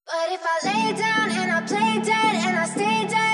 But if I lay down and I play dead and I stay dead